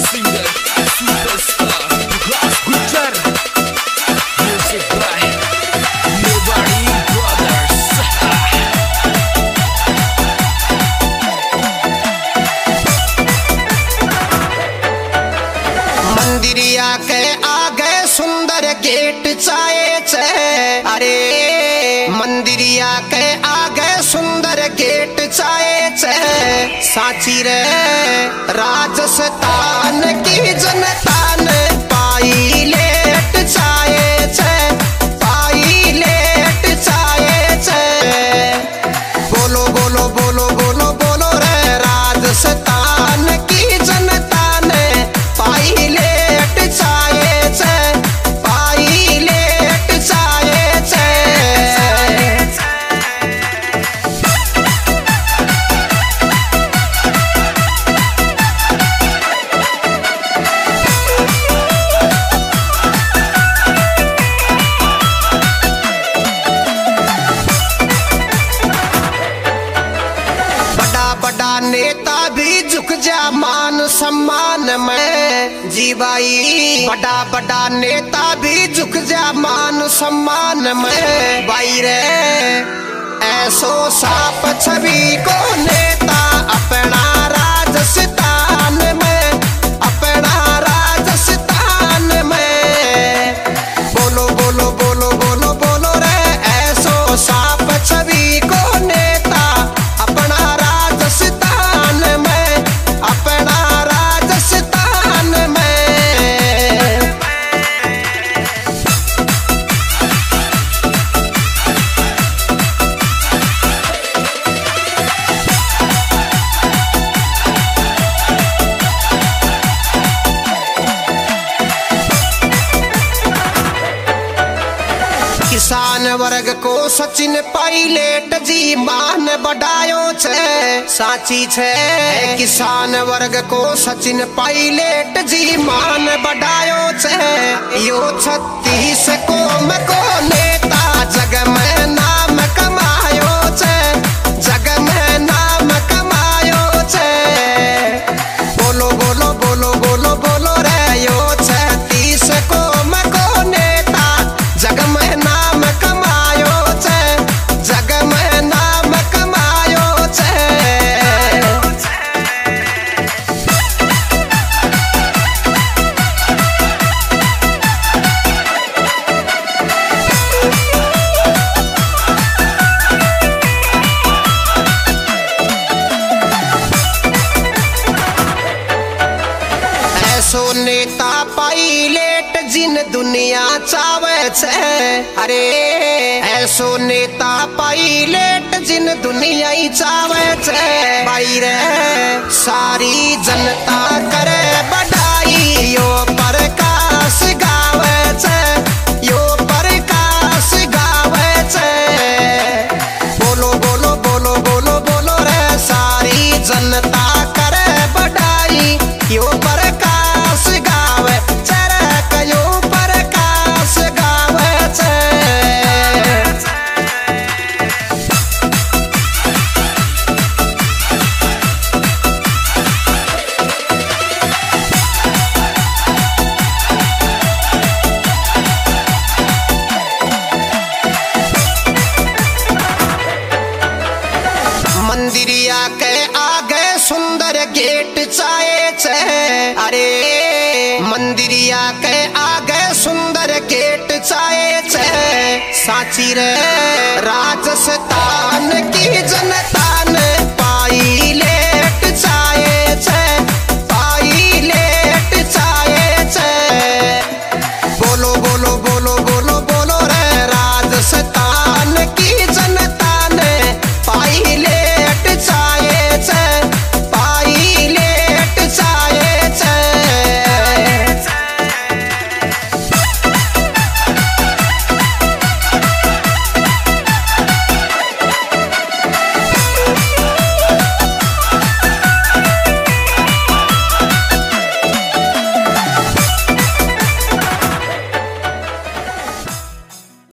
singer, superstar, Glass Gujar. Music by Nobody Brothers. मंदिरिया के आगे सुंदर गेट चाहे छे। अरे मंदिरिया के आगे सुंदर गेट चाहे छे। साची रे राजस्थान की जनता ने पायलट चाहे छे, पायलट चाहे छे। बोलो बोलो बोलो बोलो बोलो रे राजस्थान की जनता ने पायलट चाहे छे, पायलट चाहे छे। बड़ा नेता भी झुक जा मान सम्मान में जी भाई। बड़ा बड़ा नेता भी झुक जा मान सम्मान में भाई रे। ऐसो साफ छवि को नेता अपना राजस्थान में, अपना राजस्थान में। बोलो बोलो बोलो बोलो बोलो रे ऐसो साफ छवि को नेता अपना राजस्थान में, अपना राजस्थान में। किसान वर्ग को सचिन पायलट जी मान बढ़ायो छे। साची छे किसान वर्ग को सचिन पायलट जी मान बढ़ायो छे। यो 36 कौम को नेता जग में नाम कमायो छे, जग में नाम कमायो छे। बोलो बोलो बोलो बोलो बोलो रे यो 36 कौम को नेता जग में नाम कमायो छे, जग में नाम कमायो छे। ऐसो नेता पायलट जिन दुनिया चावे छे। अरे ऐसो नेता पायलट जिन दुनिया ही चावे छे भाई रे। सारी जनता करे बढ़ाई यो प्रकाश गावे छे, यो प्रकाश गावे छे। बोलो बोलो बोलो बोलो बोलो रे सारी जनता करे बढ़ाई यो प्रकाश गावे छे रे, कयो प्रकाश गावे छे। मंदिरिया के आगे सुंदर गेट चाहे छे। अरे मंदिरिया के आगे सुंदर गेट चाहे छे। साची रे राजस्थान की जनता